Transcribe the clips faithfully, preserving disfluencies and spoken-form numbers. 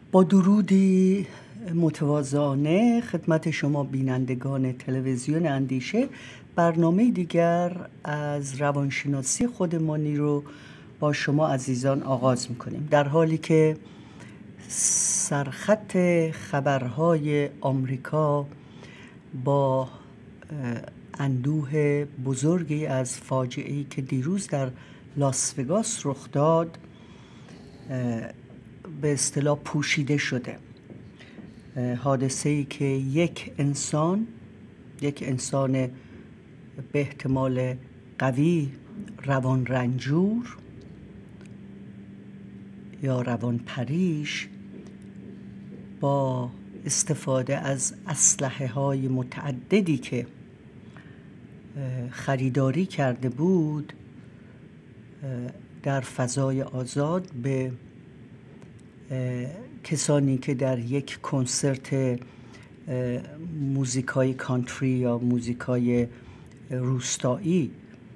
با درودی متواضعانه خدمت شما بینندگان تلویزیون اندیشه، برنامه دیگر از روانشناسی خودمانی رو با شما عزیزان آغاز میکنیم، در حالی که سرخط خبرهای آمریکا با اندوه بزرگی از فاجعه‌ای که دیروز در لاس وگاس رخ داد به اصطلاح پوشیده شده. حادثه‌ای که یک انسان یک انسان به احتمال قوی روان رنجور یا روان پریش با استفاده از اسلحه های متعددی که خریداری کرده بود در فضای آزاد به کسانی که در یک کنسرت موزیکای کانتری یا موزیکای روستایی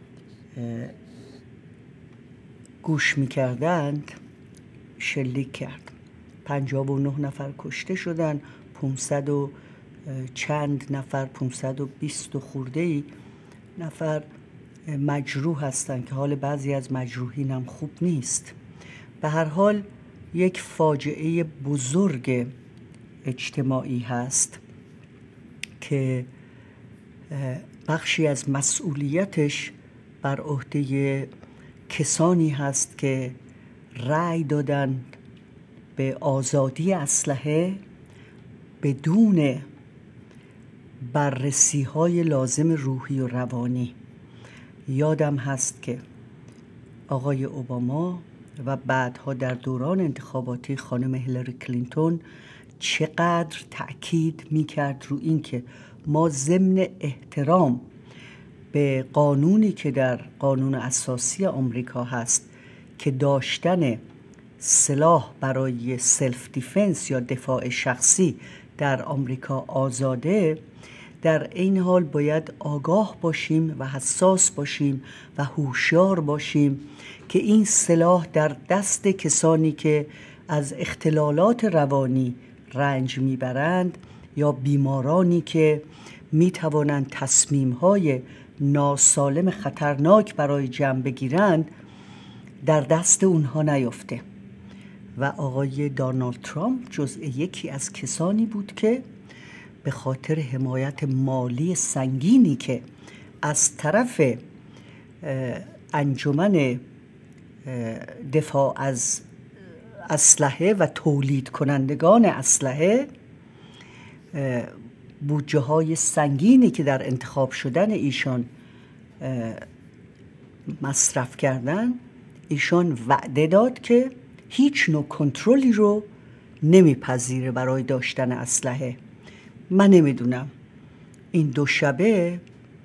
گوش می‌کردند شلیک کرد. پنجاه و نه نفر کشته شدند، پانصد و چند نفر، پانصد و بیست و خورده‌ای نفر مجروح هستند که حال بعضی از مجروحین هم خوب نیست. به هر حال یک فاجعه بزرگ اجتماعی هست که بخشی از مسئولیتش بر عهده کسانی هست که رأی دادند به آزادی اسلحه بدون بررسی‌های لازم روحی و روانی. یادم هست که آقای اوباما و بعدها در دوران انتخاباتی خانم هیلاری کلینتون چقدر تأکید می‌کرد رو این که ما ضمن احترام به قانونی که در قانون اساسی آمریکا هست که داشتن سلاح برای سلف دیفنس یا دفاع شخصی در آمریکا آزاده، در این حال باید آگاه باشیم و حساس باشیم و هوشیار باشیم که این سلاح در دست کسانی که از اختلالات روانی رنج میبرند یا بیمارانی که میتوانند تصمیم‌های ناسالم خطرناک برای جمع بگیرند در دست اونها نیفته. و آقای دونالد ترامپ جزء یکی از کسانی بود که به خاطر حمایت مالی سنگینی که از طرف انجمن دفاع از اسلحه و تولید کنندگان اسلحه، بودجه های سنگینی که در انتخاب شدن ایشان مصرف کردن، ایشان وعده داد که هیچ نوع کنترلی رو نمیپذیره برای داشتن اسلحه. من نمیدونم این دو شبه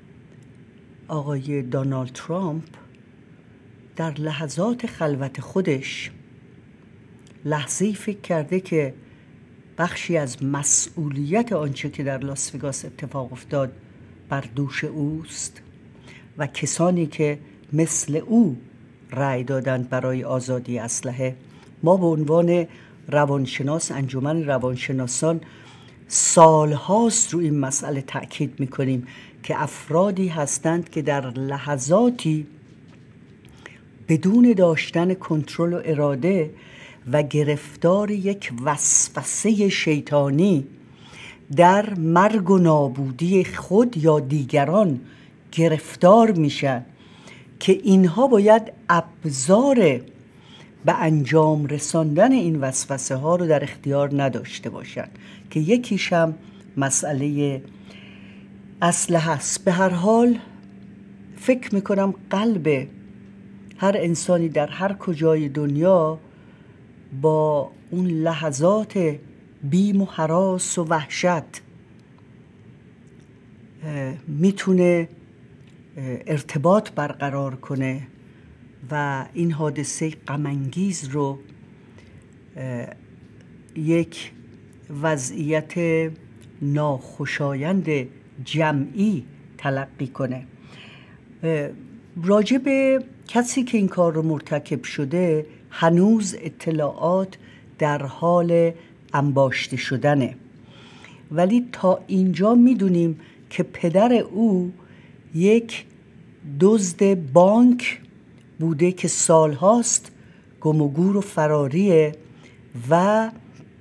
آقای دونالد ترامپ در لحظات خلوت خودش لحظه‌ای فکر کرده که بخشی از مسئولیت آنچه که در لاس وگاس اتفاق افتاد بر دوش اوست و کسانی که مثل او رأی دادند برای آزادی اسلحه. ما به عنوان روانشناس، انجمن روانشناسان، سالهاست رو این مسئله تأکید میکنیم که افرادی هستند که در لحظاتی بدون داشتن کنترل و اراده و گرفتار یک وسوسه شیطانی در مرگ و نابودی خود یا دیگران گرفتار میشن که اینها باید ابزار به انجام رساندن این وسوسه ها رو در اختیار نداشته باشند که یکیش هم مسئله اسلحه است. به هر حال فکر میکنم قلب هر انسانی در هر کجای دنیا با اون لحظات بیم و هراس و وحشت میتونه ارتباط برقرار کنه و این حادثه غم‌انگیز رو یک وضعیت ناخوشایند جمعی تلقی کنه. راجع به کسی که این کار رو مرتکب شده هنوز اطلاعات در حال انباشته شدنه. ولی تا اینجا میدونیم که پدر او یک دزد بانک بوده که سالهاست گم و گور و فراریه و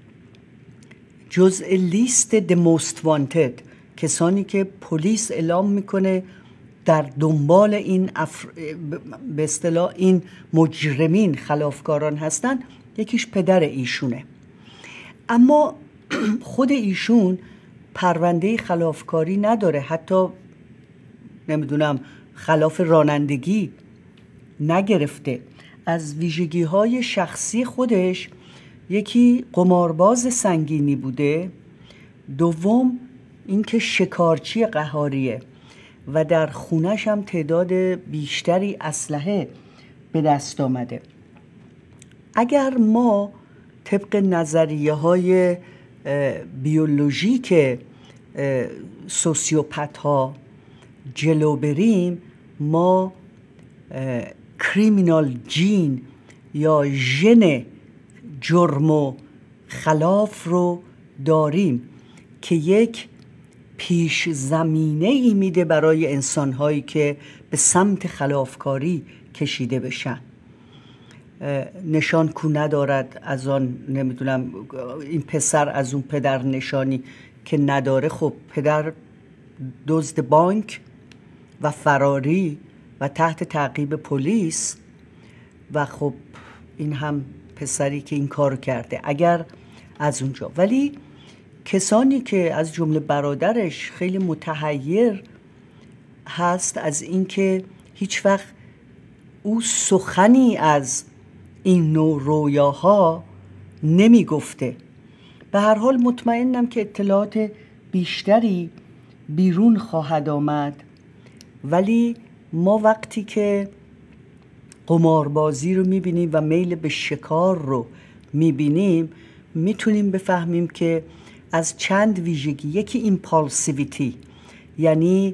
جزء لیست The Most Wanted، کسانی که پلیس اعلام میکنه در دنبال این افر... به اصطلاح این مجرمین خلافکاران هستن، یکیش پدر ایشونه. اما خود ایشون پرونده خلافکاری نداره، حتی نمیدونم خلاف رانندگی نگرفته. از ویژگی های شخصی خودش یکی قمارباز سنگینی بوده، دوم اینکه شکارچی قهاریه و در خونش هم تعداد بیشتری اسلحه به دست آمده. اگر ما طبق نظریه های بیولوژیک سوسیوپت ها جلو بریم، ما کریمینال جین یا ژن جرم و خلاف رو داریم که یک پیش زمینه ای میده برای انسانهایی که به سمت خلافکاری کشیده بشن. نشان کو ندارد از آن، نمیدونم این پسر از اون پدر نشانی که نداره. خب پدر دزد بانک و فراری و تحت تعقیب پلیس و خب این هم پسری که این کارو کرده اگر از اونجا. ولی کسانی که از جمله برادرش خیلی متحیر هست از اینکه هیچ وقت او سخنی از این نوع رویاها نمی گفته. به هر حال مطمئنم که اطلاعات بیشتری بیرون خواهد آمد، ولی ما وقتی که قماربازی رو میبینیم و میل به شکار رو میبینیم میتونیم بفهمیم که از چند ویژگی، یکی ایمپالسیویتی یعنی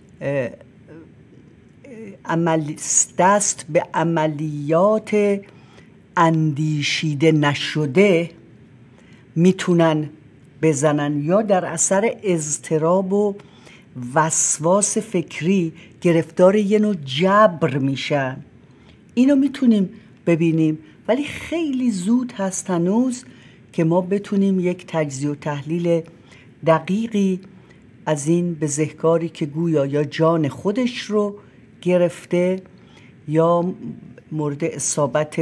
عمل دست به عملیات اندیشیده نشده میتونن بزنن، یا در اثر اضطراب و وسواس فکری گرفتار یه نوع جبر میشن. اینو میتونیم ببینیم، ولی خیلی زود هست هنوز که ما بتونیم یک تجزیه و تحلیل دقیقی از این بزهکاری که گویا یا جان خودش رو گرفته یا مورد اصابت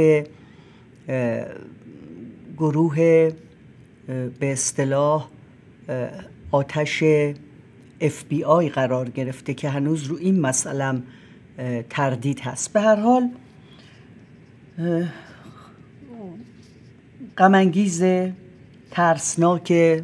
گروه به اصطلاح آتش اف بی آی قرار گرفته که هنوز رو این مسئله تردید هست. به هر حال غم انگیز، ترسناک.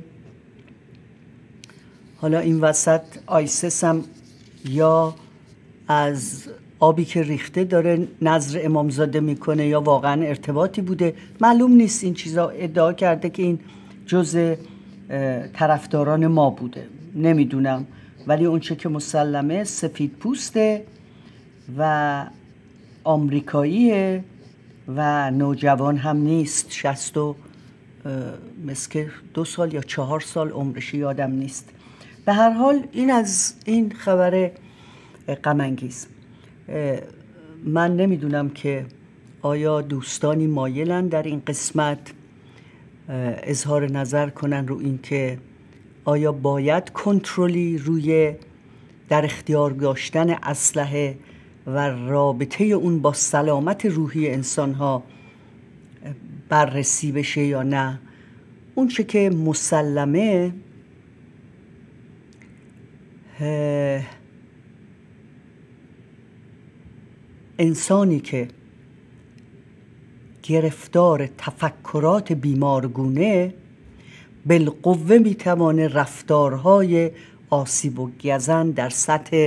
حالا این وسط آیسس هم یا از آبی که ریخته داره نظر امامزاده میکنه یا واقعا ارتباطی بوده، معلوم نیست. این چیزا ادعا کرده که این جزء طرفداران ما بوده، نمیدونم. ولی اونچه که مسلمه سفید پوسته و آمریکاییه و نوجوان هم نیست، شصت و مسکه دو سال یا چهار سال عمرش یادم نیست. به هر حال این از این خبر غم انگیز. من نمیدونم که آیا دوستانی مایلن در این قسمت اظهار نظر کنن رو این که آیا باید کنترلی روی در اختیار داشتن اسلحه و رابطه اون با سلامت روحی انسان‌ها بررسی بشه یا نه. اون چه که مسلمه انسانی که گرفتار تفکرات بیمارگونه بالقوه میتوانه رفتارهای آسیب و گزن در سطح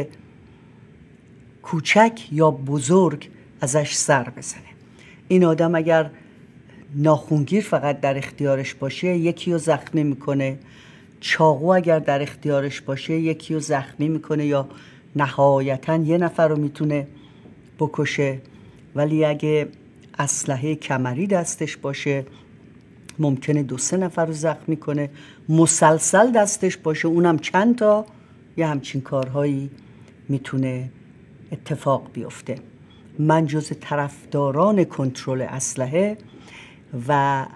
کوچک یا بزرگ ازش سر بزنه. این آدم اگر ناخونگیر فقط در اختیارش باشه یکی رو زخمی میکنه، چاقو اگر در اختیارش باشه یکی رو زخمی میکنه یا نهایتاً یه نفر رو میتونه بکشه. ولی اگه اسلحه کمری دستش باشه ممکنه دو سه نفر رو زخمی کنه، مسلسل دستش باشه، اونم چند تا، یه همچین کارهایی میتونه اتفاق بیفته. من جز طرفداران کنترل اسلحه و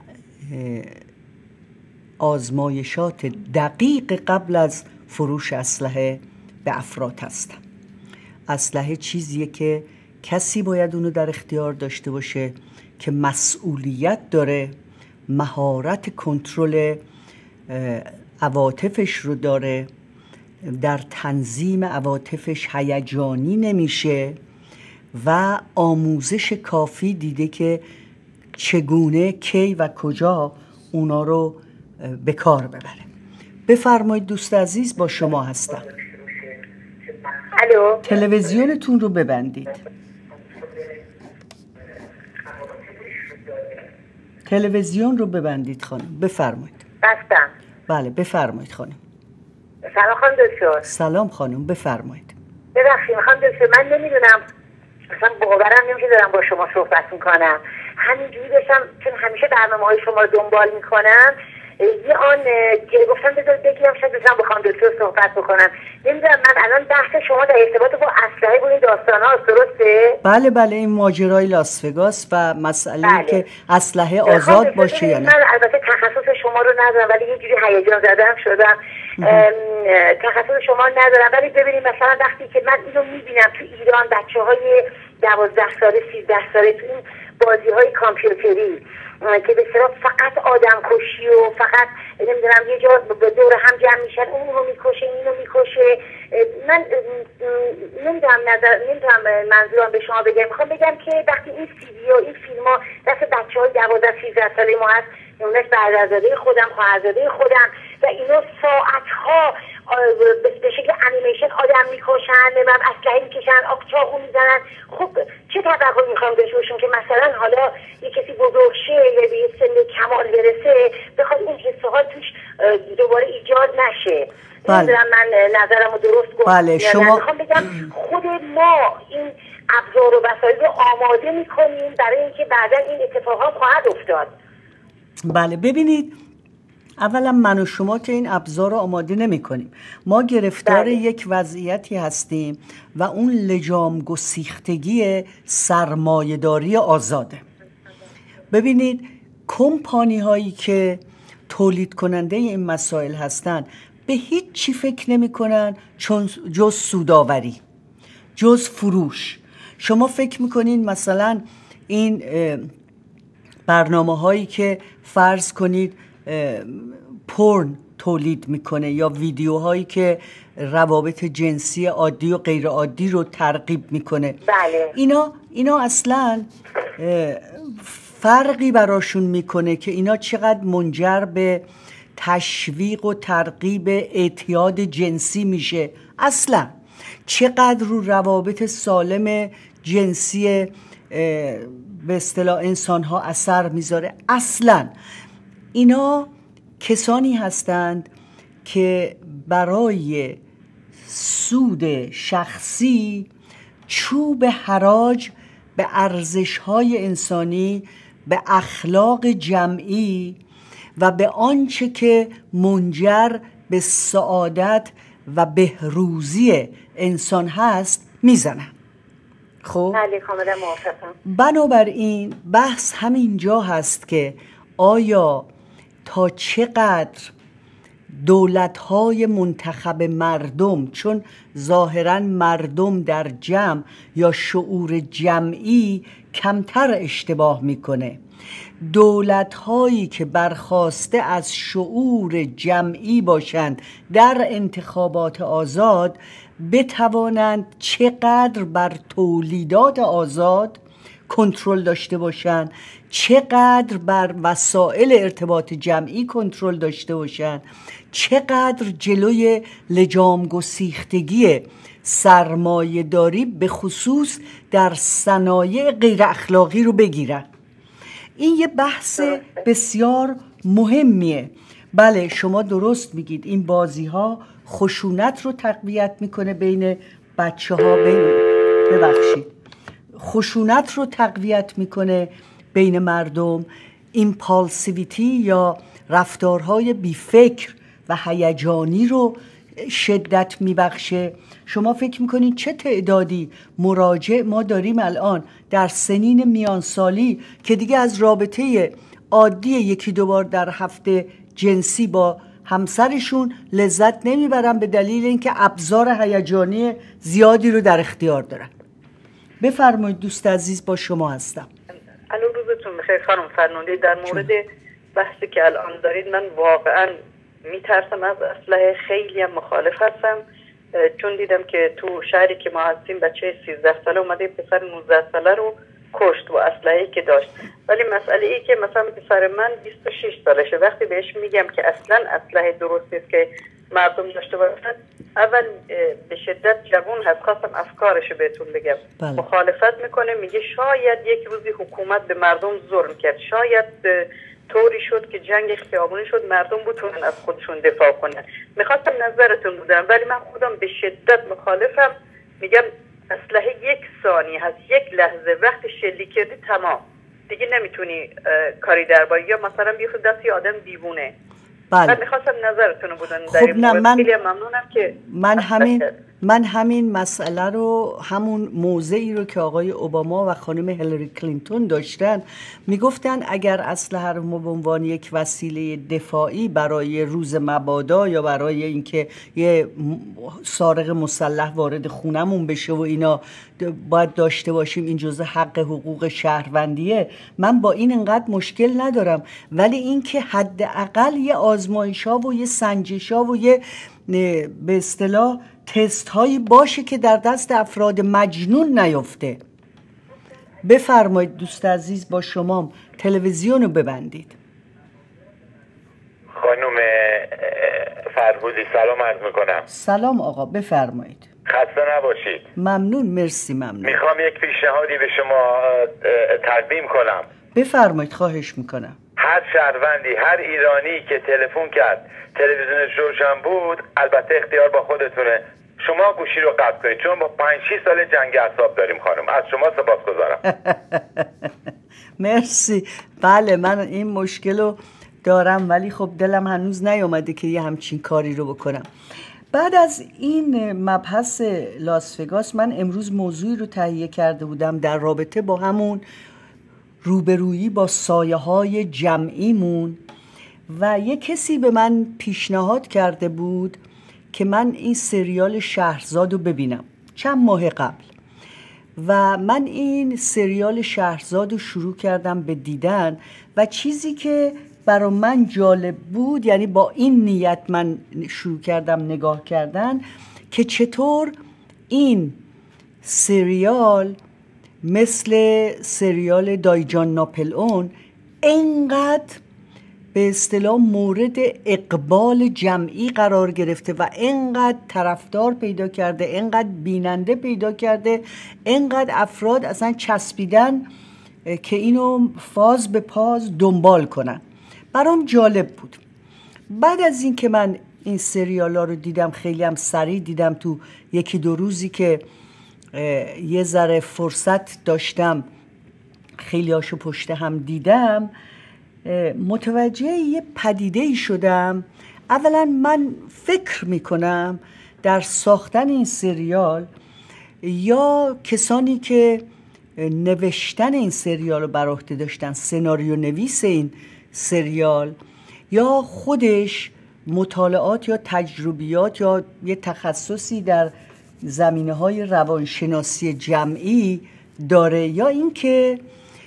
آزمایشات دقیق قبل از فروش اسلحه به افراد هستم. اسلحه چیزیه که کسی باید اونو در اختیار داشته باشه که مسئولیت داره، مهارت کنترل عواطفش رو داره، در تنظیم عواطفش هیجانی نمیشه و آموزش کافی دیده که چگونه، کی و کجا اونا رو به کار ببره. بفرمایید دوست عزیز، با شما هستم. الو، تلویزیونتون رو ببندید. تلویزیون رو ببندید خانم. بفرمایید. بستم. بله بفرمایید خانم. سلام خانم دکتر. سلام خانم، بفرمایید. ببخشید خانم دکتر، من نمیدونم، اصلا باورم نمیشه دارم با شما صحبت میکنم. همینجوری داشتم، چون همیشه برنامه های شما رو دنبال میکنم، یه آن گفتم بذار بگیرم شاید بزنم با خانم دکتر صحبت بکنم. نمیدونم، من الان بحث شما در ارتباط با اسلحه و این داستان ها درسته؟ بله بله، این ماجرای لاس وگاس و مسئله بله. که اسلحه آزاد باشه یا نه. من البته تخصص شما رو ندارم، ولی یه جوری هیجان زدم شدم. تخصص شما ندارم، ولی ببینید مثلا وقتی که من اینو میبینم تو ایران بچه های دوازده ساله سیزده ساله تو این بازی های کامپیوتری که به اصطلاح فقط آدم کشی و فقط نمیدونم یه جا به دور هم جمع میشن، اون رو میکشه اینو میکشه. من نمیدونم نظر نمیدونم منظورم به شما بگم، میخوام بگم که وقتی این سیدی و این فیلم ها دست بچه های دوازده سیزده ساله ما هست، نمونهش برادرزاده خودم، خواهرزاده خودم، و اینا ساعت ها به شکل انیمیشن آدم میکشن، نمیدونم اسلحه میکشن، چاقو میزنن. خب چه توقعی میخوام داشته باشیم که مثلا حالا یه کسی بزرگ شه یا به یه سن کمال برسه بخواد این حسه ها توش دوباره ایجاد نشه؟ نمیدونم من نظرم رو درست گفتم. بله شما میخوام بگم خود ما این ابزار و وسایل رو آماده میکنیم برای اینکه بعدا این اتفاقات خواهد افتاد. بله ببینید، اولا من و شما که این ابزار رو آماده نمی کنیم. ما گرفتار بله. یک وضعیتی هستیم و اون لجام گسیختگی سرمایه‌داری آزاده. ببینید کمپانی هایی که تولید کننده این مسائل هستن به هیچ چی فکر نمی کنن چون جز سوداوری، جز فروش. شما فکر میکنین مثلا این برنامه هایی که فرض کنید پورن تولید میکنه یا ویدیوهایی که روابط جنسی عادی و غیر عادی رو ترغیب میکنه، بله. اینا اینا اصلا فرقی براشون میکنه که اینا چقدر منجر به تشویق و ترغیب اعتیاد جنسی میشه، اصلا چقدر رو روابط سالم جنسی به اصطلاح انسان ها اثر میذاره. اصلا اینا کسانی هستند که برای سود شخصی چوب حراج به ارزش‌های انسانی، به اخلاق جمعی و به آنچه که منجر به سعادت و بهروزی انسان هست میزنن. خب بله کاملا موافقم. بنابراین بحث همین جا هست که آیا تا چقدر دولت‌های منتخب مردم، چون ظاهراً مردم در جمع یا شعور جمعی کمتر اشتباه میکنه، دولت‌هایی که برخاسته از شعور جمعی باشند در انتخابات آزاد بتوانند چقدر بر تولیدات آزاد کنترل داشته باشند، چقدر بر وسایل ارتباط جمعی کنترل داشته باشند، چقدر جلوی لجام گسیختگی سرمایه داری به خصوص در صنایع غیر اخلاقی رو بگیرن. این یه بحث بسیار مهمیه. بله شما درست میگید، این بازی ها خشونت رو تقویت میکنه بین بچه ها، بین ببخشید خشونت رو تقویت میکنه بین مردم، ایمپالسیویتی یا رفتارهای بیفکر و هیجانی رو شدت میبخشه. شما فکر میکنید چه تعدادی مراجع ما داریم الان در سنین میانسالی که دیگه از رابطه عادی یکی دو بار در هفته جنسی با همسرشون لذت نمیبرن به دلیل اینکه ابزار هیجانی زیادی رو در اختیار دارن. بفرمایید دوست عزیز، با شما هستم. الو، روزتون بخیر خانم فرنودی. در مورد بحثی که الان دارید من واقعا میترسم از اسلحه، خیلی هم مخالف هستم، چون دیدم که تو شهری که ما هستیم بچه سیزده ساله اومده پسر نوزده ساله رو کشت با اسلحه‌ای که داشت. ولی مسئله ای که مثلا پسر من بیست و شش سالشه، وقتی بهش میگم که اصلا اسلحه درست نیست که مردم داشته باشن، اول به شدت جوون هست، خواستم افکارشو بهتون بگم. بله. مخالفت میکنه، میگه شاید یک روزی حکومت به مردم ظلم کرد، شاید طوری شد که جنگ خیابونی شد مردم بتونن از خودشون دفاع کنن. میخواستم نظرتون بدم، ولی من خودم به شدت مخالفم. میگم اسلحه یک ثانیه هست، یک لحظه وقتی شلیک کردی تمام دیگه نمیتونی کاری درباره، یا مثلا بیفته دست یه آدم دیوونه. بله. من میخواستم نظرتون رو بدم در این مورد. من خیلی ممنونم که من همین من همین مسئله رو، همون موضعی رو که آقای اوباما و خانم هیلاری کلینتون داشتن، میگفتن اگر اسلحه رو به عنوان یک وسیله دفاعی برای روز مبادا یا برای اینکه یه سارق مسلح وارد خونمون بشه و اینا باید داشته باشیم، این جزء حق حقوق شهروندیه، من با این انقدر مشکل ندارم. ولی اینکه حداقل یه آزمایش‌ها و یه سنجش‌ها و یه به اصطلاح تست هایی باشه که در دست افراد مجنون نیفته. بفرمایید دوست عزیز، با شما تلویزیون رو ببندید. خانم فرهودی سلام عرض میکنم. سلام آقا، بفرمایید. خسته نباشید. ممنون، مرسی. ممنون. میخوام یک پیشنهادی به شما تقدیم کنم. بفرمایید، خواهش میکنم. هر شهروندی، هر ایرانی که تلفن کرد تلویزیونش روشن بود، البته اختیار با خودتونه، شما گوشی رو قطع کنید، چون با پنج شش سال جنگ اعصاب داریم خانم. از شما سپاسگزارم. مرسی. بله من این مشکل رو دارم، ولی خب دلم هنوز نیامده که یه همچین کاری رو بکنم. بعد از این مبحث لاس وگاس، من امروز موضوعی رو تهیه کرده بودم در رابطه با همون روبرویی با سایه های جمعیمون، و یه کسی به من پیشنهاد کرده بود که من این سریال شهرزاد رو ببینم چند ماه قبل، و من این سریال شهرزاد رو شروع کردم به دیدن، و چیزی که برای من جالب بود، یعنی با این نیت من شروع کردم نگاه کردن که چطور این سریال مثل سریال دایجان ناپلئون اینقدر به اصطلاح مورد اقبال جمعی قرار گرفته و اینقدر طرفدار پیدا کرده، اینقدر بیننده پیدا کرده، اینقدر افراد اصلا چسبیدن که اینو فاز به پاز دنبال کنن. برام جالب بود. بعد از این که من این سریال ها رو دیدم، خیلی هم سریع دیدم، تو یکی دو روزی که یه ذره فرصت داشتم خیلی هاشو پشت هم دیدم، متوجه یه پدیده‌ای شدم. اولا من فکر میکنم در ساختن این سریال، یا کسانی که نوشتن این سریال رو بر عهده داشتن، سناریو نویس این سریال، یا خودش مطالعات یا تجربیات یا یه تخصصی در زمینه‌های روانشناسی جمعی داره، یا اینکه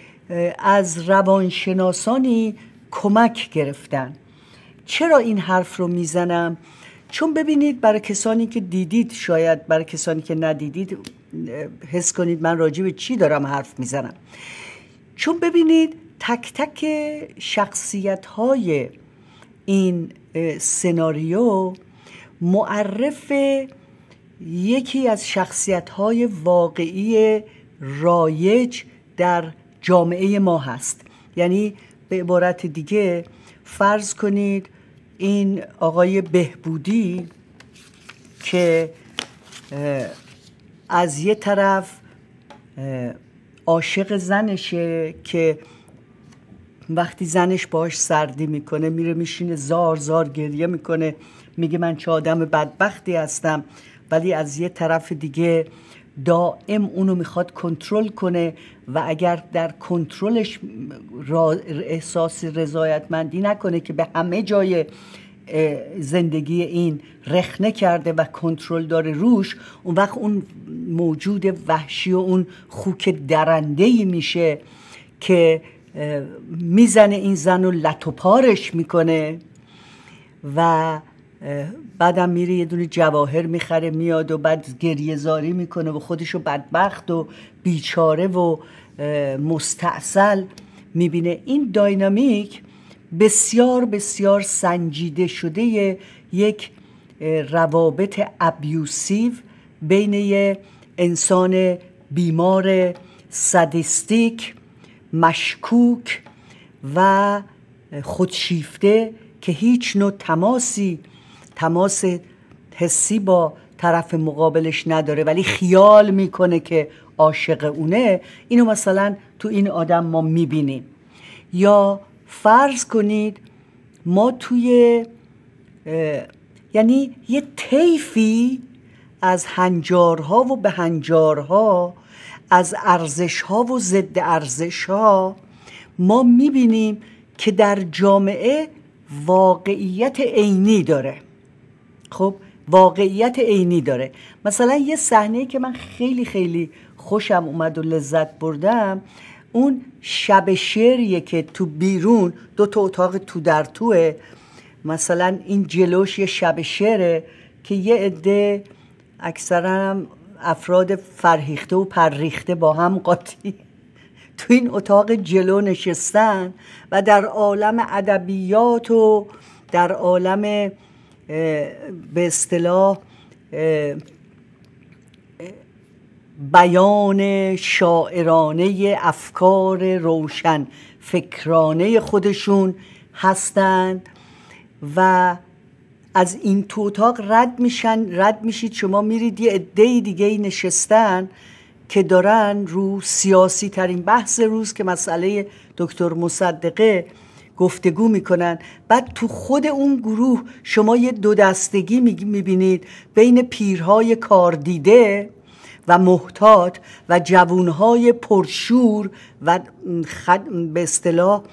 از روانشناسانی کمک گرفتن. چرا این حرف رو میزنم؟ چون ببینید، برای کسانی که دیدید، شاید برای کسانی که ندیدید حس کنید من راجع به چی دارم حرف میزنم. چون ببینید تک تک شخصیت‌های این سناریو معرف یکی از شخصیت‌های واقعی رایج در جامعه ما هست. یعنی به عبارت دیگه فرض کنید این آقای بهبودی که از یه طرف عاشق زنشه که وقتی زنش باش سردی میکنه میره میشینه زار زار گریه میکنه، میگه من چه آدم بدبختی هستم، ولی از یه طرف دیگه دائم اونو میخواد کنترل کنه و اگر در کنترلش احساس رضایتمندی نکنه که به همه جای زندگی این رخنه کرده و کنترل داره روش، اون وقت اون موجود وحشی و اون خوک درنده‌ای میشه که میزنه این زن و لط و پارش میکنه و بعدم میره یه دونه جواهر میخره میاد و بعد گریه زاری میکنه و خودشو بدبخت و بیچاره و مستعسل میبینه. این داینامیک بسیار بسیار سنجیده شده یک روابط ابیوسیو بین یه انسان بیمار سادیستیک مشکوک و خودشیفته که هیچ نوع تماسی تماس حسی با طرف مقابلش نداره ولی خیال میکنه که عاشق اونه. اینو مثلا تو این آدم ما میبینیم. یا فرض کنید ما توی یعنی یه طیفی از هنجارها و بهنجارها، از ارزشها و ضد ارزشها ما میبینیم که در جامعه واقعیت عینی داره. خب واقعیت عینی داره. مثلا یه صحنه‌ای که من خیلی خیلی خوشم اومد و لذت بردم، اون شب شعریه که تو بیرون دو تا اتاق تو در توه، مثلا این جلوش یه شب شعره که یه عده اکثرا افراد فرهیخته و پرریخته با هم قاطی تو این اتاق جلو نشستن و در عالم ادبیات و در عالم به اصطلاح بیان شاعرانه افکار روشن فکرانه خودشون هستند و از این تو اتاق رد میشن رد میشید شما میرید یه عده دیگه نشستن که دارن رو سیاسی ترین بحث روز که مسئله دکتر مصدقه گفتگو میکنن. بعد تو خود اون گروه شما یه دو دستگی میبینید بین پیرهای کاردیده و محتاط و جوانهای پرشور و خد... به اصطلاح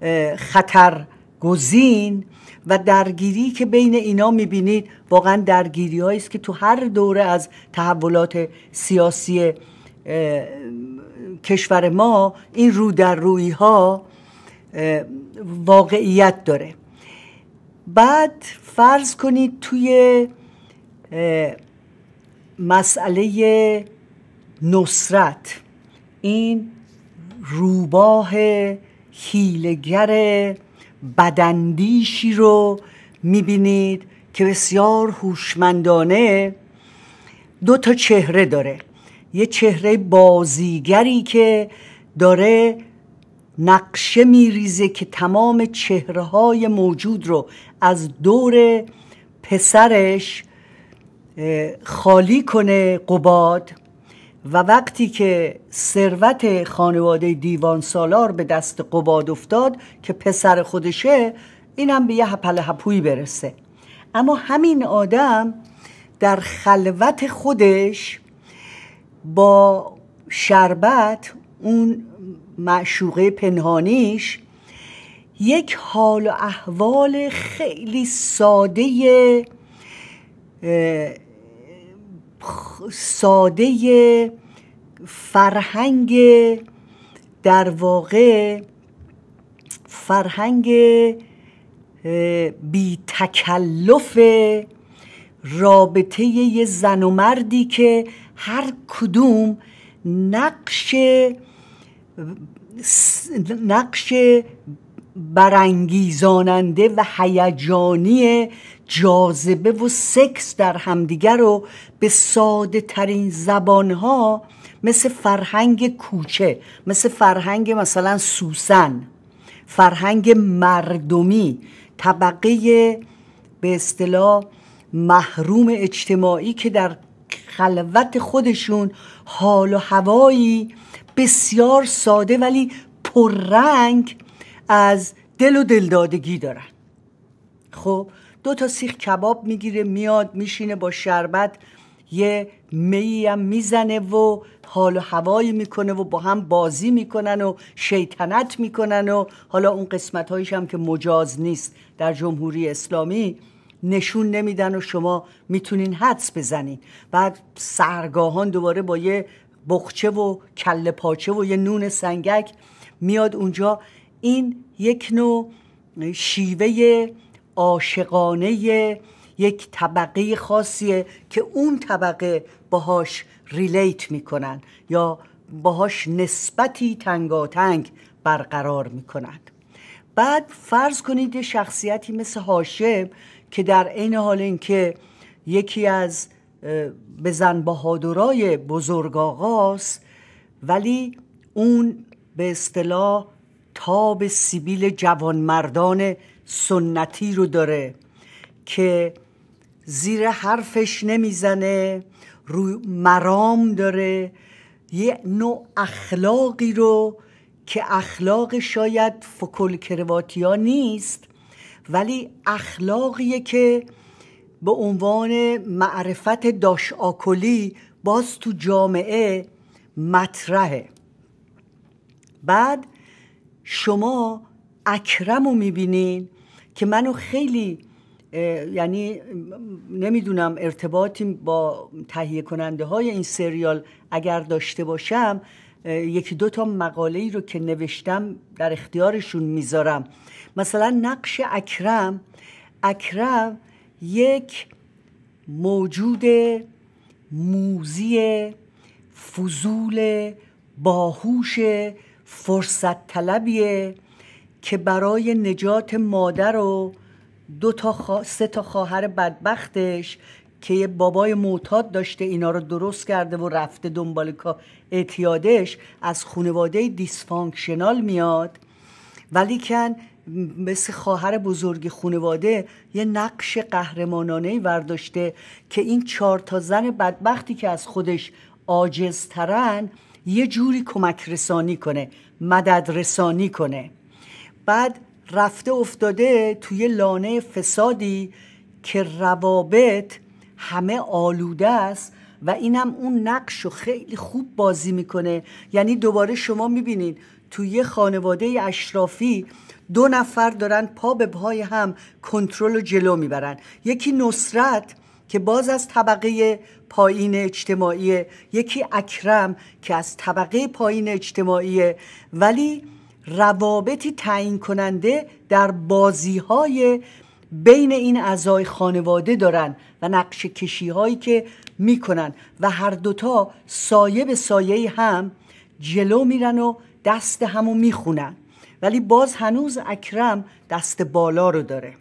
خطرگزین و درگیری که بین اینا میبینید واقعا درگیری هایی است که تو هر دوره از تحولات سیاسی کشور ما این رو در روی ها واقعیت داره. بعد فرض کنید توی مسئله نصرت این روباه حیله‌گر بداندیشی رو میبینید که بسیار هوشمندانه دو تا چهره داره. یه چهره بازیگری که داره نقشه میریزه که تمام چهره‌های موجود رو از دور پسرش خالی کنه قباد و وقتی که ثروت خانواده دیوان سالار به دست قباد افتاد که پسر خودشه، اینم به یه هپل هپویی برسه. اما همین آدم در خلوت خودش با شربت اون معشوقه پنهانیش یک حال و احوال خیلی ساده ساده فرهنگ در واقع فرهنگ بی تکلف رابطه یه زن و مردی که هر کدوم نقش نقش برانگیزاننده و هیجانی جاذبه و سکس در همدیگر رو به ساده ترین زبانها مثل فرهنگ کوچه، مثل فرهنگ مثلا سوسن، فرهنگ مردمی، طبقه به اصطلاح محروم اجتماعی که در خلوت خودشون حال و هوایی بسیار ساده ولی پررنگ از دل و دلدادگی دارن. خب دو تا سیخ کباب میگیره، میاد میشینه با شربت یه میی هم میزنه و حال و هوایی میکنه و با هم بازی میکنن و شیطنت میکنن و حالا اون قسمت هایش هم که مجاز نیست در جمهوری اسلامی نشون نمیدن و شما میتونین حدس بزنین. بعد سرگاهان دوباره با یه بخچه و کله پاچه و یه نون سنگک میاد اونجا. این یک نوع شیوه عاشقانه یک طبقه خاصیه که اون طبقه باهاش ریلیت میکنن یا باهاش نسبتی تنگاتنگ برقرار میکنن. بعد فرض کنید یه شخصیتی مثل هاشم که در عین حال این که یکی از بزن بهادرای بزرگ آقاست، ولی اون به اصطلاح تاب سیبیل جوانمردان سنتی رو داره که زیر حرفش نمیزنه، روی مرام داره، یه نوع اخلاقی رو که اخلاق شاید فکل کرواتیا نیست، ولی اخلاقیه که به عنوان معرفت داش آکلی باز تو جامعه مطرحه. بعد شما اکرم رو میبینین که منو خیلی یعنی نمیدونم ارتباطی با تهیه کننده های این سریال اگر داشته باشم یکی دو تا مقاله ای رو که نوشتم در اختیارشون میذارم. مثلا نقش اکرم اکرم یک موجود موذی فضول باهوش فرصت طلبیه که برای نجات مادر و دو تا خوا... سه تا خواهر بدبختش که یه بابای معتاد داشته اینا رو درست کرده و رفته دنبال اعتیادش از خانواده دیسفانکشنال میاد، ولی کن مثل خواهر بزرگ خانواده یه نقش قهرمانانه‌ای برداشته که این چهار تا زن بدبختی که از خودش عاجزترن یه جوری کمک رسانی کنه، مدد رسانی کنه. بعد رفته افتاده توی لانه فسادی که روابط همه آلوده است و اینم اون نقشو خیلی خوب بازی میکنه. یعنی دوباره شما میبینین توی خانواده اشرافی دو نفر دارن پا به پای هم کنترل و جلو میبرن، یکی نصرت که باز از طبقه پایین اجتماعی، یکی اکرم که از طبقه پایین اجتماعی، ولی روابطی تعیین کننده در بازی‌های بین این اعضای خانواده دارن و نقش کشی هایی که میکنن و هر دوتا سایه به سایه هم جلو میرن و دست همو میخونن، ولی باز هنوز اکرم دست بالا رو داره.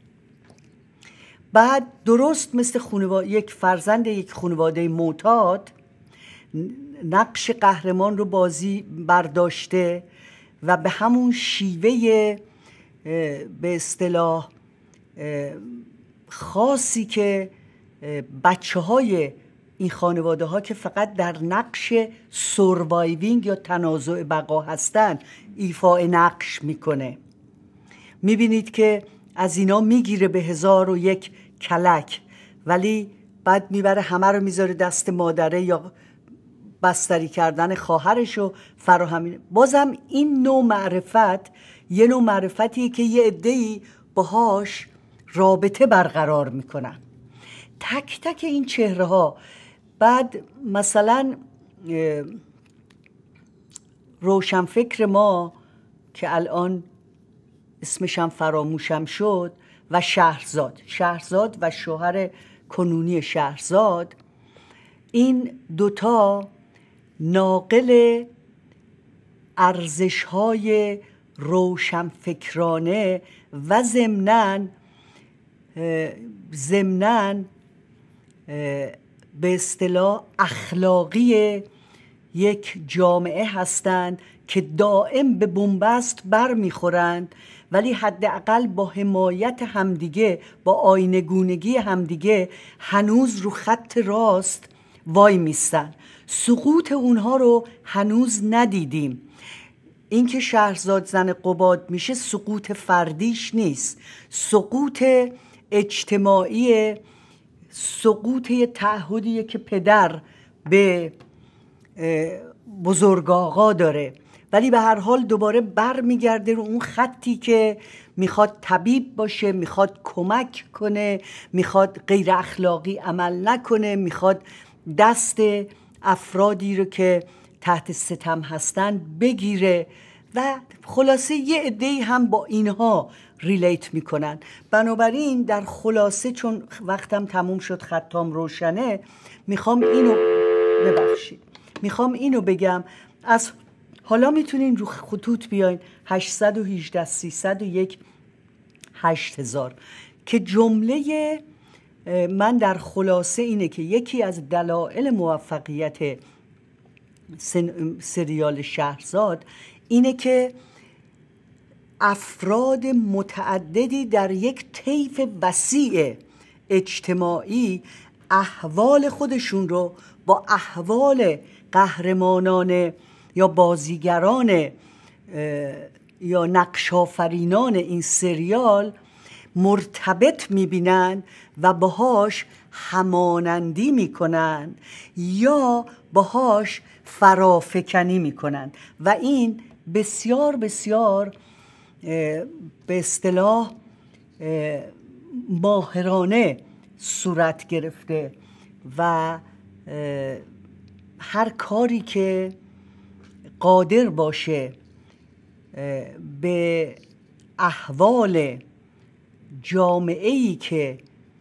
بعد درست مثل خانواده یک فرزند یک خانواده معتاد نقش قهرمان رو بازی برداشته و به همون شیوه به اصطلاح خاصی که بچه های این خانواده ها که فقط در نقش سروایوینگ یا تنازع بقا هستن ایفاء نقش میکنه. میبینید که از اینا میگیره به هزار و یک کلک، ولی بعد میبره همه رو میذاره دست مادره یا بستری کردن خواهرش و فراهمی. بازم این نوع معرفت یه نوع معرفتیه که یه عده‌ای باهاش رابطه برقرار میکنن. تک تک این چهره ها. بعد مثلا روشنفکر ما که الان اسمشم فراموشم شد و شهرزاد شهرزاد و شوهر کنونی شهرزاد، این دوتا ناقل ارزش‌های روشنفکرانه و ضمناً ضمناً به اصطلاح اخلاقی یک جامعه هستند که دائم به بنبست بر میخورند، ولی حداقل با حمایت همدیگه، با آینه‌گونگی همدیگه هنوز رو خط راست وای میستن. سقوط اونها رو هنوز ندیدیم. اینکه شهرزاد زن قباد میشه سقوط فردیش نیست، سقوط اجتماعی، سقوط یه تعهدیه که پدر به بزرگاغا داره، ولی به هر حال دوباره بر میگرده رو اون خطی که میخواد طبیب باشه، میخواد کمک کنه، میخواد غیر اخلاقی عمل نکنه، میخواد دست افرادی رو که تحت ستم هستن بگیره و خلاصه یه عده‌ای هم با اینها ریلیت میکنن. بنابراین در خلاصه، چون وقتم تموم شد، خطام روشنه، میخوام اینو ببخشید میخوام اینو بگم. از حالا میتونین رو خطوط بیاین هشت یک هشت سیصد و یک هشت هزار که جمله من در خلاصه اینه که یکی از دلایل موفقیت سریال شهرزاد اینه که افراد متعددی در یک طیف وسیع اجتماعی احوال خودشون رو با احوال قهرمانان یا بازیگران یا نقشافرینان این سریال مرتبط میبینن و باهاش همانندی میکنن یا باهاش فرافکنی میکنن و این بسیار بسیار به اصطلاح ماهرانه صورت گرفته و هر کاری که قادر باشه به احوال جامعه‌ای که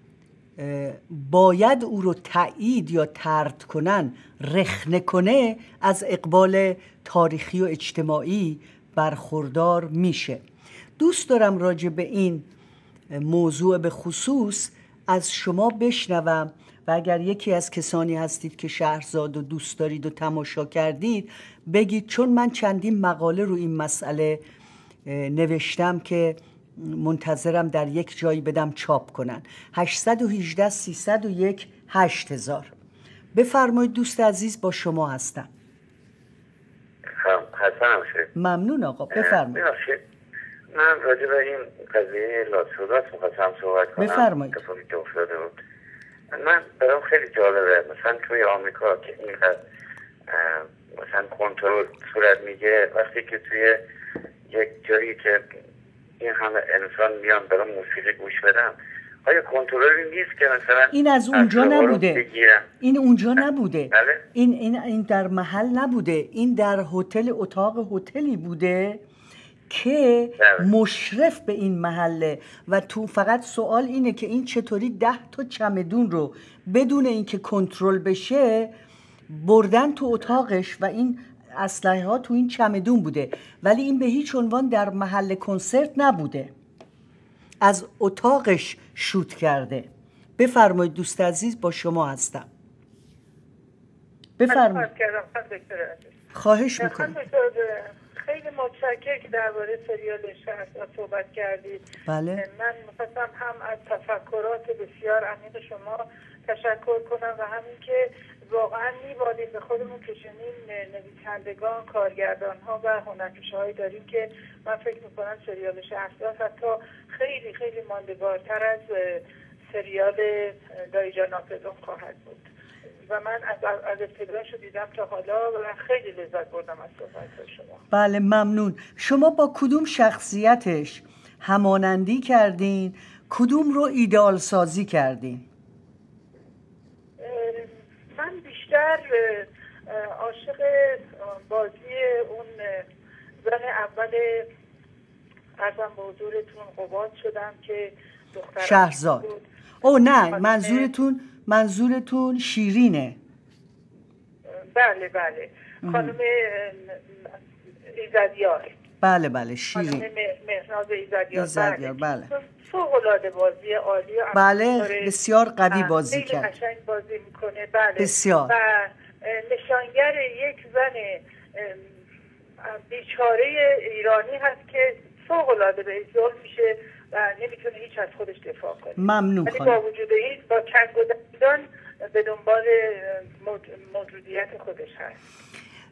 باید او رو تایید یا طرد کنن رخنه کنه، از اقبال تاریخی و اجتماعی برخوردار میشه. دوست دارم راجع به این موضوع به خصوص از شما بشنوم و اگر یکی از کسانی هستید که شهرزاد و دوست دارید و تماشا کردید بگید، چون من چندین مقاله رو این مسئله نوشتم که منتظرم در یک جایی بدم چاپ کنن. هشت یک هشت سیصد و یک هشت هزار. بفرمایید دوست عزیز، با شما هستم. حسنم شد. ممنون آقا، بفرمایید. من راجع به این قضیه لاسوداس می‌خواستم صحبت کنم. بفرمایید. اتفاقی که افتاده بود، من برام خیلی جالبه. مثلا توی آمریکا که اینقدر مثلا کنترل صورت میگه، وقتی که توی یک جایی که این همه انسان میان برام موسیقی گوش بدم، آیا کنترلی نیست که مثلا این از اونجا نبوده بگیرم؟ این اونجا نبوده. بله؟ این این این در محل نبوده، این در هتل، اتاق هتلی بوده که بله. مشرف به این محله و تو فقط سوال اینه که این چطوری ده تا چمدون رو بدون اینکه کنترل بشه بردن تو اتاقش و این اسلحه ها تو این چمدون بوده، ولی این به هیچ عنوان در محل کنسرت نبوده، از اتاقش شوت کرده. بفرمایید دوست عزیز، با شما هستم. بفرمایید. خواهش میکنم. خیلی متشکرم که درباره سریال شهرزاد صحبت کردید. بله. من می‌خواستم هم از تفکرات بسیار عمیق شما تشکر کنم و همین که واقعا می‌بالیم به خودمون که چنین نویسندگان، کارگردان‌ها و هنرپیشه‌هایی داریم که من فکر می‌کنم سریال شهرزاد حتی خیلی خیلی ماندگارتر از سریال دایی جان ناپلئون خواهد بود. و من از از ابتداشو دیدم تا حالا و خیلی لذت بردم از صحبت شما. بله ممنون. شما با کدوم شخصیتش همانندی کردین؟ کدوم رو ایدئال سازی کردین؟ من بیشتر عاشق بازی اون زن اول ارزم به حضورتون قباد شدم که دختر شهرزاد. او نه، منظورتون منظورتون شیرینه. بله بله، خانم ایزدیار. بله بله، شیرین. خانم مهناز ایزدیار. ایزدیار بله. فوق‌العاده بازی عالی. بله، بسیار قوی بازی کرد. خیلی قشنگ بازی میکنه. بله. بسیار. و نشانگر یک زن بیچاره ایرانی هست که فوق‌العاده به ظلم میشه و نمیتونه هیچ از خودش دفاع کنه. ممنون ولی خانم. با وجود این با چنگ و دندان به دنبال موجودیت خودش هست.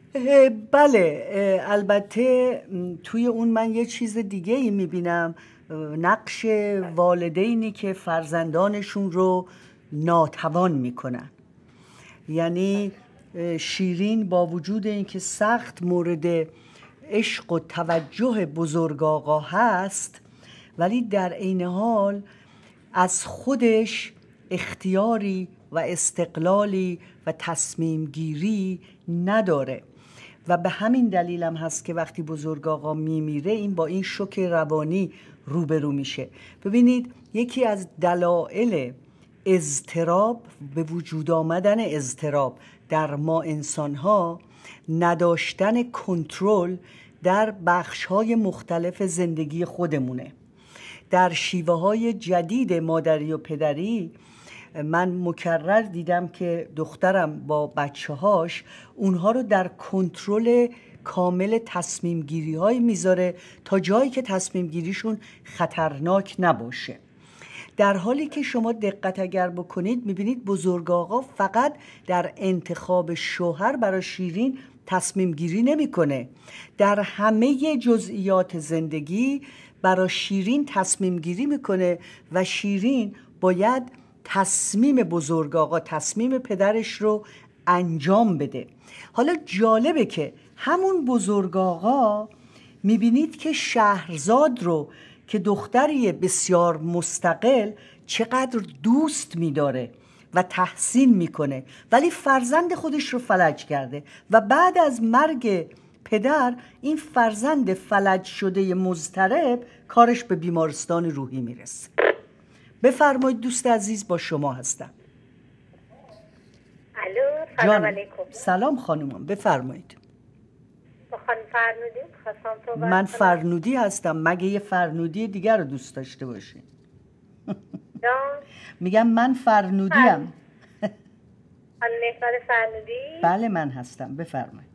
بله، البته توی اون من یه چیز دیگه ای میبینم، نقش والدینی که فرزندانشون رو ناتوان میکنن. یعنی شیرین با وجود اینکه سخت مورد عشق و توجه بزرگ آقا هست، ولی در عین حال از خودش اختیاری و استقلالی و تصمیم گیری نداره و به همین دلیل هم هست که وقتی بزرگ آقا میمیره این با این شوک روانی روبرو میشه. ببینید، یکی از دلایل اضطراب، به وجود آمدن اضطراب در ما انسان‌ها، نداشتن کنترل در بخش‌های مختلف زندگی خودمونه. در شیوه‌های جدید مادری و پدری من مکرر دیدم که دخترم با بچه‌هاش اونها رو در کنترل کامل تصمیم گیری های میذاره تا جایی که تصمیم گیریشون خطرناک نباشه. در حالی که شما دقت اگر بکنید میبینید بزرگ آقا فقط در انتخاب شوهر برای شیرین تصمیم گیری نمیکنه، در همه جزئیات زندگی برای شیرین تصمیم گیری میکنه و شیرین باید تصمیم بزرگ آقا، تصمیم پدرش رو انجام بده. حالا جالبه که همون بزرگ آقا میبینید که شهرزاد رو که دختری بسیار مستقل چقدر دوست میداره و تحسین میکنه، ولی فرزند خودش رو فلج کرده و بعد از مرگ پدر این فرزند فلج شده مضطرب کارش به بیمارستان روحی میرسه. بفرمایید دوست عزیز، با شما هستم. الو، سلام علیکم. سلام خانومم، بفرمایید. با خانم فرنودی خواستم تو من فرنودی هستم، مگه یه فرنودی دیگر رو دوست داشته باشین؟ میگم من فرنودی ام. خانم نهزاد فرنودی؟ بله من هستم، بفرمایید.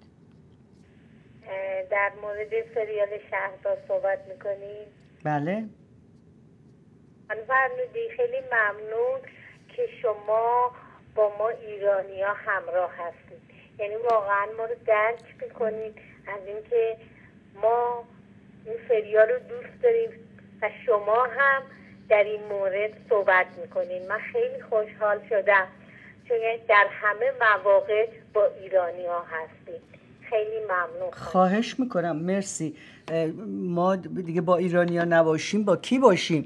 در مورد سریال شهرزاد صحبت میکنید؟ بله. خانم فرنودی خیلی ممنون که شما با ما ایرانی ها همراه هستید، یعنی واقعا ما رو درک میکنید از اینکه ما این سریال رو دوست داریم و شما هم در این مورد صحبت میکنید. من خیلی خوشحال شدم چون در همه مواقع با ایرانی ها هستید. خیلی ممنون. خواهش میکنم، مرسی. ما دیگه با ایرانی ها نباشیم با کی باشیم؟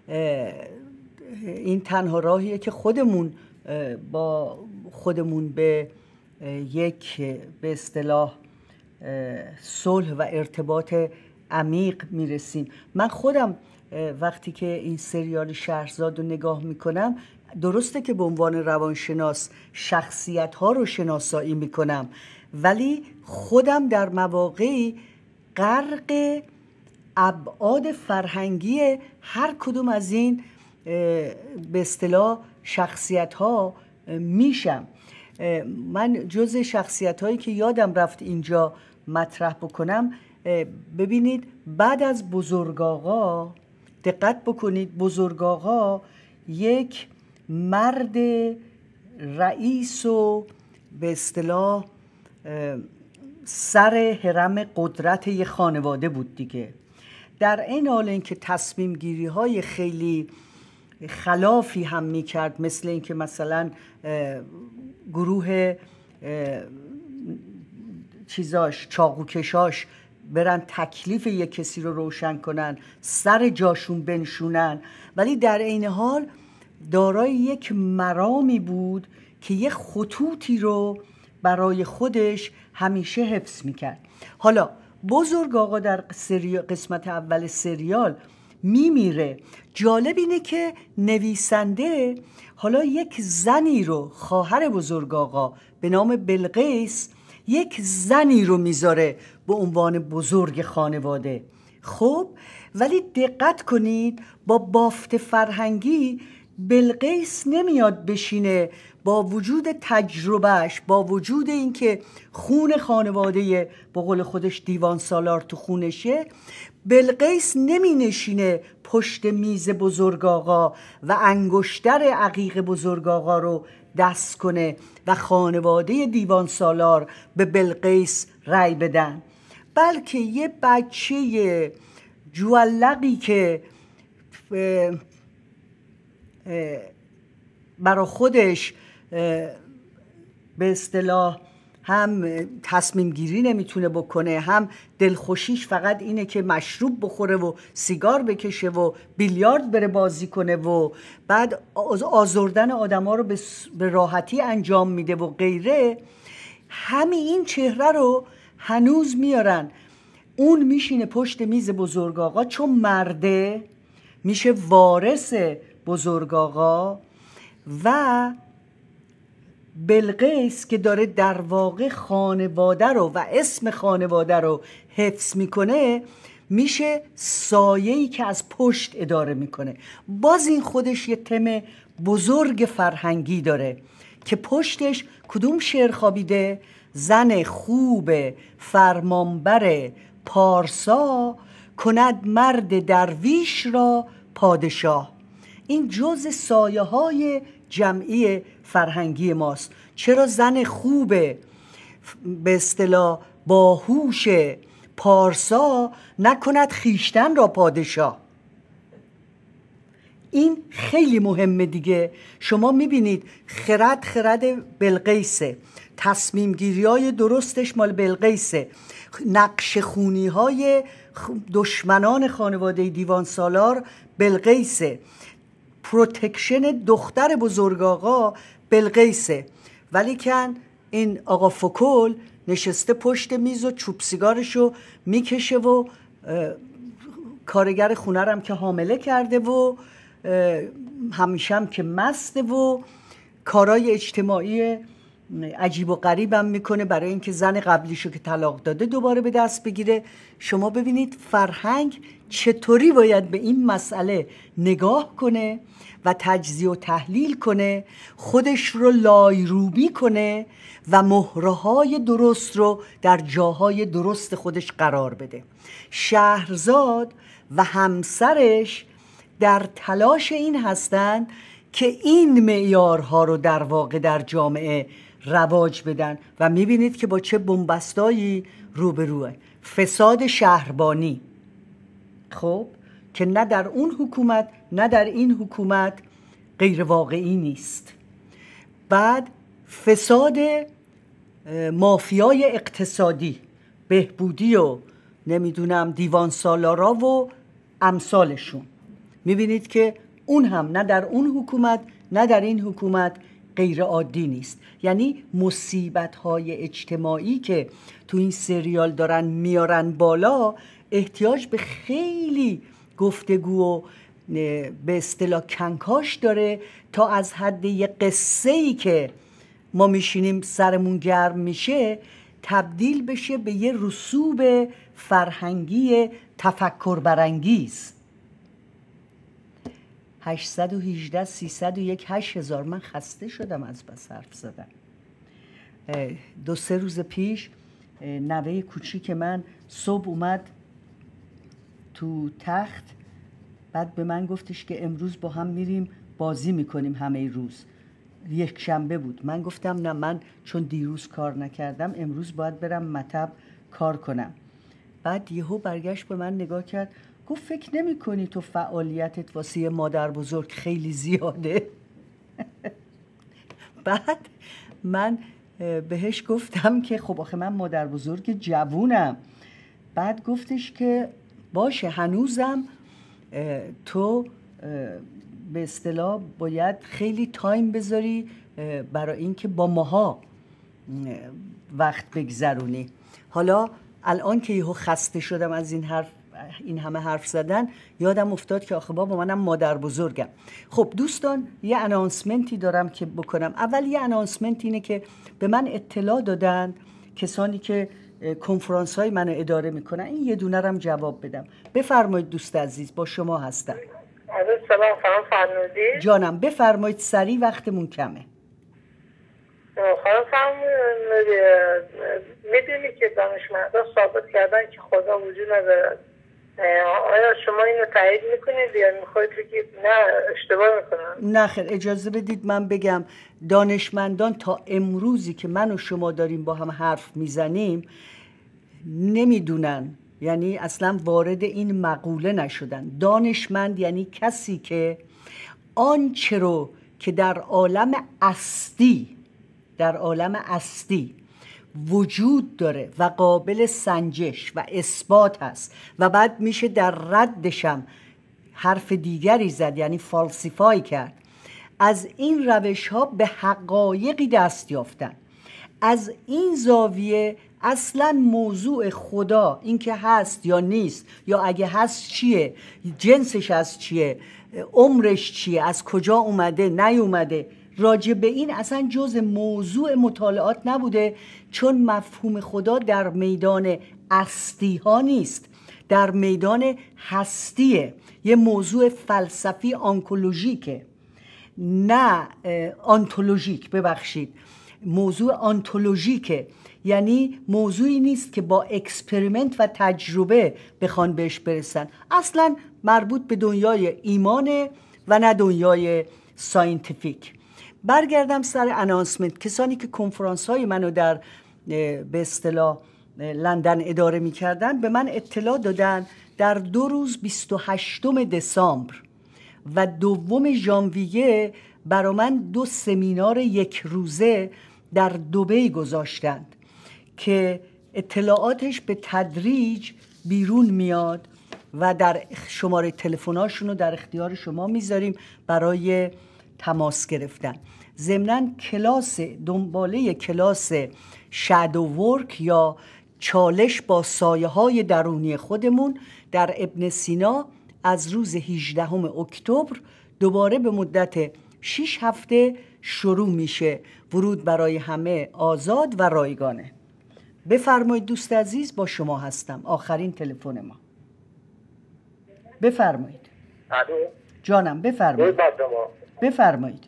این تنها راهیه که خودمون با خودمون به یک به اصطلاح صلح و ارتباط عمیق میرسیم. من خودم وقتی که این سریال شهرزاد رو نگاه میکنم، درسته که به عنوان روانشناس شخصیت ها رو شناسایی میکنم، ولی خودم در مواقعی غرق ابعاد فرهنگی هر کدوم از این به اصطلاح شخصیت ها میشم. من جز شخصیت هایی که یادم رفت اینجا مطرح بکنم، ببینید بعد از بزرگ آقا دقت بکنید، بزرگ آقا یک مرد رئیس و به اصطلاح سر هرم قدرت یک خانواده بود دیگه. در این حال اینکه تصمیم گیری های خیلی خلافی هم میکرد، مثل اینکه مثلا گروه چیزاش چاقوکشاش برن تکلیف یک کسی رو روشن کنن، سر جاشون بنشونن، ولی در عین حال دارای یک مرامی بود که یک خطوطی رو برای خودش همیشه حفظ میکرد. حالا بزرگ آقا در قسمت اول سریال میمیره. جالب اینه که نویسنده حالا یک زنی رو، خواهر بزرگ آقا به نام بلقیس، یک زنی رو میذاره به عنوان بزرگ خانواده. خب ولی دقت کنید با بافت فرهنگی بلقیس نمیاد بشینه با وجود تجربهش، با وجود اینکه خون خانواده به قول خودش دیوان سالار تو خونشه، بلقیس نمی نشینه پشت میز بزرگ آقا و انگشتر عقیق بزرگ آقا رو دست کنه و خانواده دیوان سالار به بلقیس رأی بدن، بلکه یه بچه جوالقی که برا خودش به اصطلاح هم تصمیم گیری نمیتونه بکنه، هم دلخوشیش فقط اینه که مشروب بخوره و سیگار بکشه و بیلیارد بره بازی کنه و بعد آزردن آدم ها رو به راحتی انجام میده و غیره، همین این چهره رو هنوز میارن. اون میشینه پشت میز بزرگ آقا، چون مرده میشه وارث بزرگ آقا، و بلقیس که داره در واقع خانواده رو و اسم خانواده رو حفظ میکنه میشه سایه‌ای که از پشت اداره میکنه. باز این خودش یه تم بزرگ فرهنگی داره که پشتش کدوم شعر خوابیده؟ زن خوب فرمانبر پارسا کند مرد درویش را پادشاه. این جز سایه های جمعی فرهنگی ماست. چرا زن خوب به اصطلاح باهوش پارسا نکند خیشتن را پادشاه؟ این خیلی مهمه دیگه. شما میبینید خرد خرد بلقیسه، تصمیم گیری های درستش مال بلقیسه، نقش خونی های دشمنان خانواده دیوان سالار بلقیسه، پروتکشن دختر بزرگ آقا بلقیسه. ولی کن این آقا فکل نشسته پشت میز و چوب سیگارشو میکشه و کارگر خونه هم که حامله کرده و همیشه هم که مسته و کارای اجتماعی عجیب و غریب هم میکنه برای اینکه زن قبلیشو که طلاق داده دوباره به دست بگیره. شما ببینید فرهنگ چطوری باید به این مسئله نگاه کنه و تجزیه و تحلیل کنه، خودش رو لایروبی کنه و مهره‌های درست رو در جاهای درست خودش قرار بده. شهرزاد و همسرش در تلاش این هستند که این معیارها رو در واقع در جامعه رواج بدن و میبینید که با چه بنبستایی روبروه. فساد شهربانی، خب که نه در اون حکومت نه در این حکومت غیر واقعی نیست. بعد فساد مافیای اقتصادی، بهبودی و نمیدونم دیوان سالارا و امثالشون، میبینید که اون هم نه در اون حکومت نه در این حکومت غیر عادی نیست. یعنی مصیبت‌های اجتماعی که تو این سریال دارن میارن بالا احتیاج به خیلی گفتگو و به اصطلاح کنکاش داره تا از حد یه قصه‌ای که ما میشینیم سرمون گرم میشه تبدیل بشه به یه رسوب فرهنگی تفکر برانگیز. هشتصد و هجده سیصد و یک هشت هزار. من خسته شدم از بس حرف زدن. دو سه روز پیش نوه کوچیک من صبح اومد تو تخت، بعد به من گفتش که امروز با هم میریم بازی میکنیم همه روز. یک شنبه بود. من گفتم نه، من چون دیروز کار نکردم امروز باید برم مطب کار کنم. بعد یهو برگشت به من نگاه کرد، گفت فکر نمی کنی تو فعالیتت واسه مادر بزرگ خیلی زیاده؟ بعد من بهش گفتم که خب آخه من مادر بزرگ جوونم. بعد گفتش که باشه هنوزم تو به اصطلاح باید خیلی تایم بذاری برای اینکه با ماها وقت بگذرونی. حالا الان که یهو خسته شدم از این حرف این همه حرف زدن یادم افتاد که آخه بابا منم مادر بزرگم. خب دوستان یه اناونسمنتی دارم که بکنم. اول یه اناونسمنت اینه که به من اطلاع دادن کسانی که کنفرانس های منو اداره میکنن، این یه دونه رم جواب بدم. بفرمایید دوست عزیز، با شما هستم. سلام خانم فرنودی. جانم بفرمایید، سریع وقتمون کمه. خانم فرنودی، میدونی که دانشمندان ثابت کردن که خدا وجود ندارد. آیا شما اینو تایید میکنید یا میخواید بگید نه اشتباه میکنن؟ نه خیر، اجازه بدید من بگم دانشمندان تا امروزی که من و شما داریم با هم حرف میزنیم نمیدونن، یعنی اصلا وارد این مقوله نشدن. دانشمند یعنی کسی که آنچه رو که در عالم هستی در عالم هستی وجود داره و قابل سنجش و اثبات هست و بعد میشه در ردشم حرف دیگری زد، یعنی فالسیفای کرد، از این روش ها به حقایقی دست یافتن. از این زاویه اصلا موضوع خدا، این که هست یا نیست، یا اگه هست چیه، جنسش از چیه، عمرش چیه، از کجا اومده نیومده، راجع به این اصلا جز موضوع مطالعات نبوده، چون مفهوم خدا در میدان هستی ها نیست، در میدان هستیه. یه موضوع فلسفی آنکولوژیکه، نه آنتولوژیک، ببخشید، موضوع آنتولوژیکه، یعنی موضوعی نیست که با اکسپریمنت و تجربه بخوان بهش برسن. اصلا مربوط به دنیای ایمانه و نه دنیای ساینتیفیک. برگردم سر انانسمنت. کسانی که کنفرانس های منو در به اصطلاح لندن اداره می کردن به من اطلاع دادن در دو روز بیست و هشتم دسامبر و دوم ژانویه برا من دو سمینار یک روزه در دبی گذاشتند که اطلاعاتش به تدریج بیرون میاد و در شماره تلفن‌هاشون رو در اختیار شما میذاریم برای تماس گرفتن. ضمناً کلاس دنباله کلاس شادو ورک یا چالش با سایه های درونی خودمون در ابن سینا از روز هجدهم اکتبر دوباره به مدت شش هفته شروع میشه. ورود برای همه آزاد و رایگانه. بفرمایید دوست عزیز، با شما هستم. آخرین تلفن ما. بفرمایید. الو جانم بفرمایید. بفرمایید.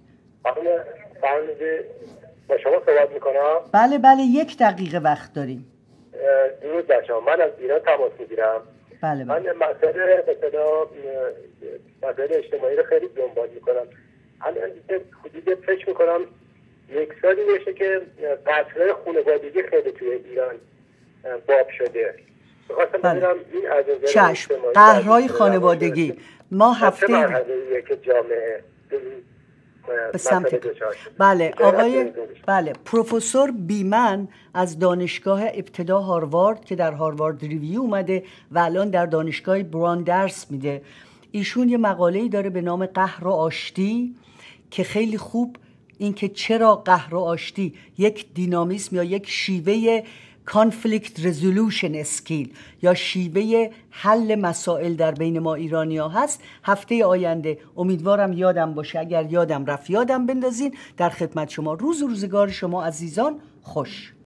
با شما صحبت میکنم. بله بله، یک دقیقه وقت داریم. درود بر شما. من از ایران تماس میگیرم. بله من بله. مسئله مثلا مسئله اجتماعی رو خیلی دنبال میکنم. الان حدود فکر میکنم یک سالی میشه که قتل‌های خانوادگی خیلی توی ایران باب شده. بخواستم بدونم این از نظر چشم، قهرهای خانوادگی ما هفته مرحله‌ایه که جامعه به سمت بله آقای بله پروفسور بیمن از دانشگاه ابتدا هاروارد که در هاروارد ریویو اومده و الان در دانشگاه براون درس میده، ایشون یه مقاله‌ای داره به نام قهر و آشتی که خیلی خوب این که چرا قهر و آشتی یک دینامیسم یا یک شیوه کانفلیکت رزولوشن اسکیل یا شیوه حل مسائل در بین ما ایرانی ها هست. هفته آینده امیدوارم یادم باشه، اگر یادم رفت یادم بندازین. در خدمت شما. روز و روزگار شما عزیزان خوش.